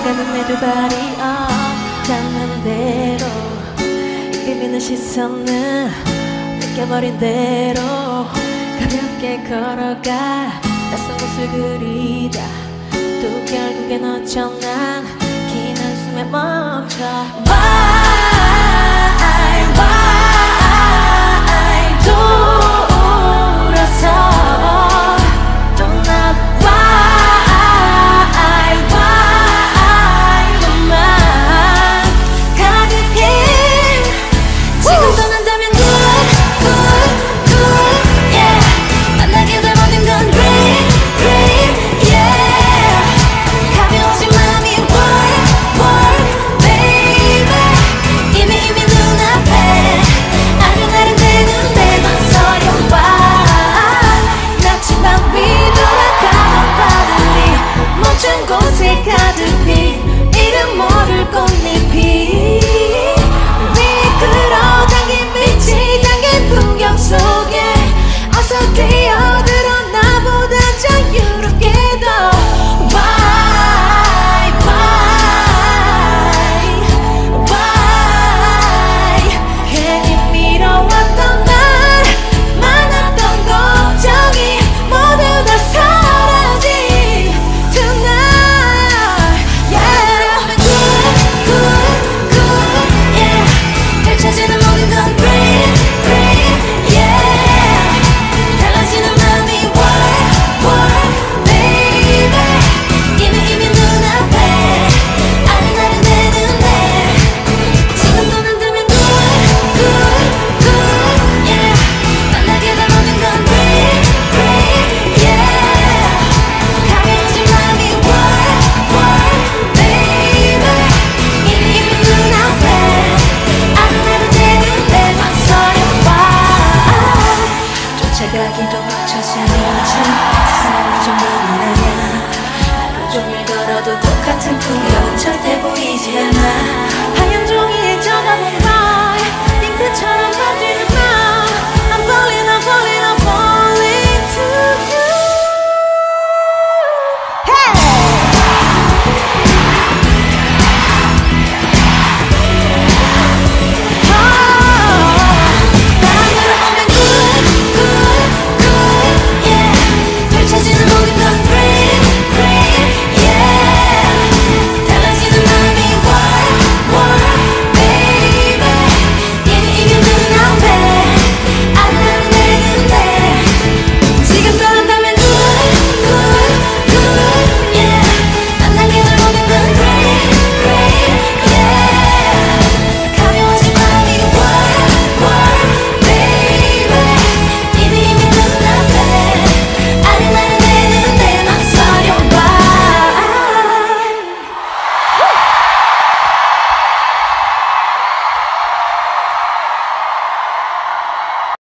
흘러가는 내 두 발이 닿는 대로 이끌리는 시선은 느껴버린 대로 가볍게 걸어가 낯선 곳을 그리다 또 결국엔 어쩌나 긴 한숨에 멈춰 Why 돌아서 또 나 Why 너만 가득히 지금 떠난다면 good good good yeah 만나게 될 모든 건 great great yeah 가벼워진 마음이 work work baby 이미 눈앞에 아른아른대는 내 맘소리 나침반 위로 가던 바람이 멈춘 곳에 가득 핀 이름 모를 꽃잎이 우리 끌어당긴 빛이 담긴 풍경 속에 어서 뛰어들어 나보다 자유롭게 더 Why 괜히 미뤄왔던 날 많았던 걱정이 모두 다 사라진 tonight yeah good good good yeah 펼쳐지는 모든 건 great great yeah 달라지는 맘이 work work baby 이미 눈앞에 아른아른대는 내 지금 떠난다면 good good good yeah 만나게 될 모든 건 great great yeah 가벼워진 맘이 work work baby 이미 눈앞에 아른아른대는 내 맘소리 쫓아가기도 벅차서 미친 세상이 전부는 아냐 하루 종일 걸어도 똑같은 풍경은 절대 보이지 않아